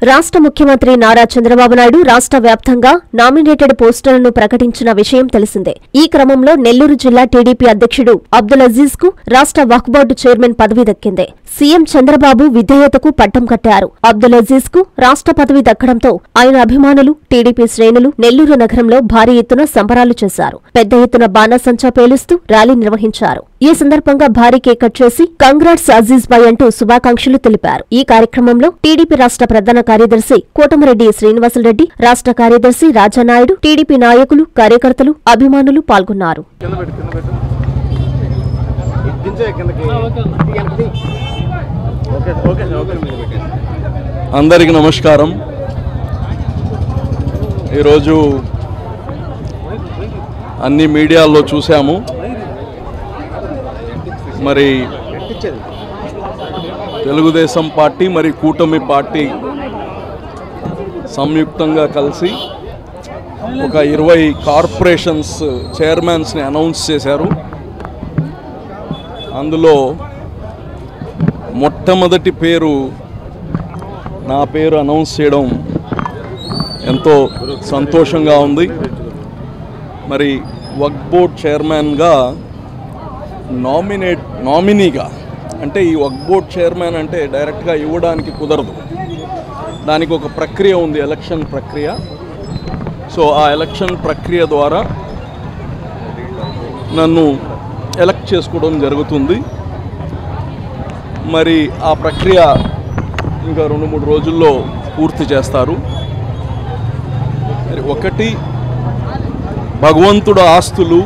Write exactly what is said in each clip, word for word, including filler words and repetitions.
రాష్ట్ర ముఖ్యమంత్రి నారా చంద్రబాబు నాయుడు రాష్ట్ర వ్యాప్తంగా నామినేటెడ్ పోస్టులను ప్రకటించిన విషయం తెలిసిందే. ఈ క్రమంలో నెల్లూరు జిల్లా టీడీపీ అధ్యక్షుడు అబ్దుల్ అజీజ్ కు రాష్ట్ర వక్ఫ్ బోర్డు చైర్మన్ పదవి దక్కింది. సీఎం చంద్రబాబు విధేయతకు పట్టం కట్టారు. అబ్దుల్ అజీజ్ కు రాష్ట్ర పదవి దక్కడంతో ఆయన అభిమానులు, టీడీపీ శ్రేణులు నెల్లూరు నగరంలో భారీ ఎత్తున సంబరాలు చేశారు. పెద్ద ఎత్తున బాణాసంచా పేలుస్తూ ర్యాలీ నిర్వహించారు. ఈ సందర్భంగా భారీ కేక్ కట్ చేసి కంగ్రాట్స్ అజీజ్ భాయ్ అంటూ శుభాకాంక్షలు తెలిపారు. ఈ కార్యక్రమంలో టీడీపీ రాష్ట్ర ప్రధాన కార్యదర్శి కోటమిరెడ్డి శ్రీనివాసులరెడ్డి, రాష్ట్ర కార్యదర్శి రాజానాయుడు, టీడీపీ నాయకులు, కార్యకర్తలు, అభిమానులు పాల్గొన్నారు. అందరికీ నమస్కారం. ఈరోజు అన్ని మీడియాల్లో చూసాము. మరి తెలుగుదేశం పార్టీ మరి కూటమి పార్టీ సంయుక్తంగా కలిసి ఒక ఇరవై కార్పొరేషన్స్ చైర్మన్స్ని అనౌన్స్ చేశారు. అందులో మొట్టమొదటి పేరు నా పేరు అనౌన్స్ చేయడం ఎంతో సంతోషంగా ఉంది. మరి వక్ఫ్ బోర్డ్ చైర్మన్గా నామినేట్ నామినీగా అంటే ఈ వక్ఫ్ బోర్డ్ చైర్మన్ అంటే డైరెక్ట్గా ఇవ్వడానికి కుదరదు. దానికి ఒక ప్రక్రియ ఉంది, ఎలక్షన్ ప్రక్రియ. సో ఆ ఎలక్షన్ ప్రక్రియ ద్వారా నన్ను ఎలక్ట్ చేసుకోవడం జరుగుతుంది. మరి ఆ ప్రక్రియ ఇంకా రెండు మూడు రోజుల్లో పూర్తి చేస్తారు. మరి ఒకటి, భగవంతుడు ఆస్తులు,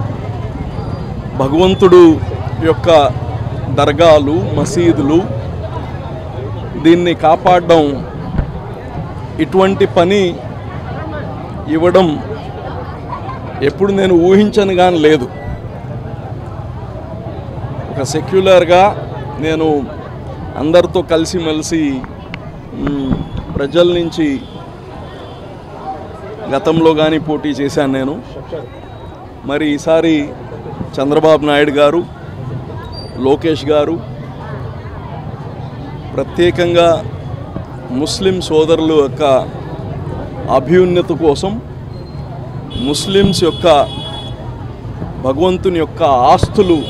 భగవంతుడు యొక్క దర్గాలు, మసీదులు, దీన్ని కాపాడడం, ఇటువంటి పని ఇవ్వడం ఎప్పుడు నేను ఊహించను కానీ లేదు. ఒక సెక్యులర్గా నేను అందరితో కలిసిమెలిసి ప్రజల నుంచి గతంలో కానీ పోటీ చేశాను నేను. మరి ఈసారి చంద్రబాబు నాయుడు గారు, లోకేష్ గారు ప్రత్యేకంగా ముస్లిం సోదరుల యొక్క అభ్యున్నతి కోసం, ముస్లిమ్స్ యొక్క భగవంతుని యొక్క ఆస్తులు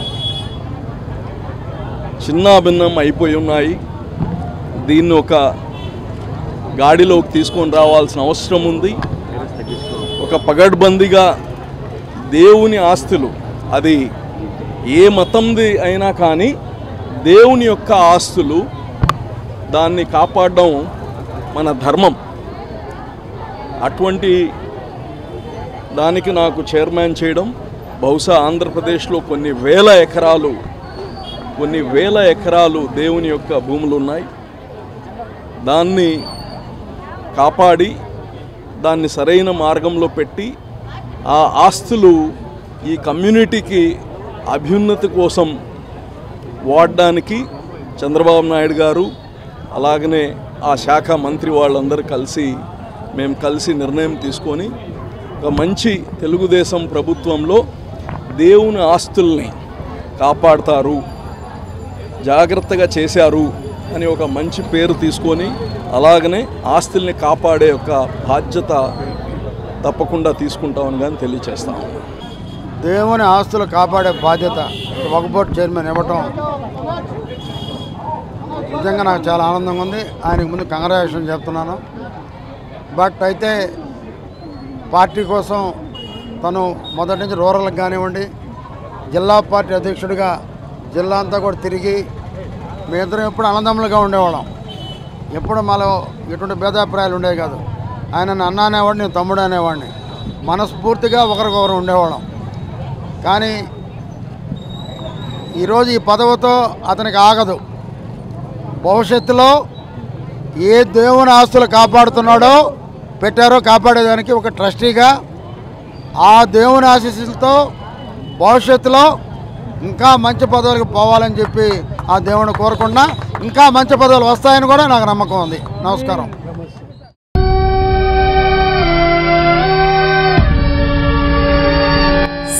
చిన్నాభిన్నం అయిపోయి ఉన్నాయి. దీన్ని ఒక గాడిలోకి తీసుకొని రావాల్సిన అవసరం ఉంది. ఒక పగడ్బందీగా దేవుని ఆస్తులు, అది ఏ మతంది అయినా కానీ దేవుని యొక్క ఆస్తులు, దాన్ని కాపాడడం మన ధర్మం. అటువంటి దానికి నాకు చైర్మన్ చేయడం, బహుశా ఆంధ్రప్రదేశ్లో కొన్ని వేల ఎకరాలు కొన్ని వేల ఎకరాలు దేవుని యొక్క భూములు ఉన్నాయి. దాన్ని కాపాడి దాన్ని సరైన మార్గంలో పెట్టి ఆ ఆస్తులు ఈ కమ్యూనిటీకి అభ్యున్నతి కోసం వాడడానికి చంద్రబాబు నాయుడు గారు, అలాగనే ఆ శాఖ మంత్రి వాళ్ళందరూ కలిసి మేము కలిసి నిర్ణయం తీసుకొని ఒక మంచి తెలుగుదేశం ప్రభుత్వంలో దేవుని ఆస్తుల్ని కాపాడతారు, జాగ్రత్తగా చేశారు అని ఒక మంచి పేరు తీసుకొని, అలాగనే ఆస్తుల్ని కాపాడే ఒక బాధ్యత తప్పకుండా తీసుకుంటామని కానీ తెలియచేస్తాము. దేవుని ఆస్తులు కాపాడే బాధ్యత వక్ఫ్ బోర్డ్ చైర్మన్ ఇవ్వటం నిజంగా నాకు చాలా ఆనందంగా ఉంది. ఆయనకు ముందు కంగ్రాచులేషన్ చెప్తున్నాను. బట్ అయితే పార్టీ కోసం తను మొదటి నుంచి రూరల్కి కానివ్వండి, జిల్లా పార్టీ అధ్యక్షుడిగా జిల్లా అంతా కూడా తిరిగి మేమిద్దరం ఎప్పుడు ఆనందములుగా ఉండేవాళ్ళం. ఎప్పుడు మాలో ఎటువంటి భేదాభిప్రాయాలు ఉండేవి కాదు. ఆయన అన్న అనేవాడిని, నేను తమ్ముడు అనేవాడిని. మనస్ఫూర్తిగా ఒకరికొకరు ఉండేవాళ్ళం. కానీ ఈరోజు ఈ పదవితో అతనికి ఆగదు. భవిష్యత్తులో ఏ దేవుని ఆస్తులు కాపాడుతున్నాడో పెట్టారో కాపాడేదానికి ఒక ట్రస్టీగా ఆ దేవుని ఆశీస్సులతో భవిష్యత్తులో ఇంకా మంచి పదవులకు పోవాలని చెప్పి ఆ దేవుని కోరుకున్నా ఇంకా మంచి పదవులు వస్తాయని కూడా నాకు నమ్మకం ఉంది. నమస్కారం.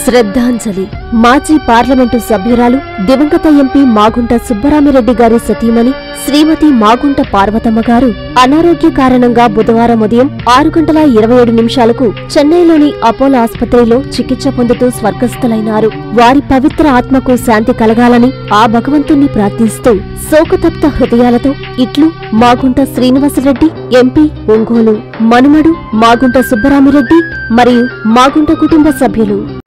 శ్రద్ధాంజలి. మాజీ పార్లమెంటు సభ్యురాలు దివంగత ఎంపీ మాగుంట సుబ్బరామిరెడ్డి గారి సతీమణి శ్రీమతి మాగుంట పార్వతమ్మ గారు అనారోగ్య కారణంగా బుధవారం ఉదయం ఆరు గంటల ఇరవై ఏడు నిమిషాలకు చెన్నైలోని అపోలో ఆసుపత్రిలో చికిత్స పొందుతూ స్వర్గస్థులైనారు. వారి పవిత్ర ఆత్మకు శాంతి కలగాలని ఆ భగవంతుణ్ణి ప్రార్థిస్తూ శోకతప్త హృదయాలతో ఇట్లు మాగుంట శ్రీనివాసరెడ్డి ఎంపీ ఒంగోలు, మనుమడు మాగుంట సుబ్బరామిరెడ్డి మరియు మాగుంట కుటుంబ సభ్యులు.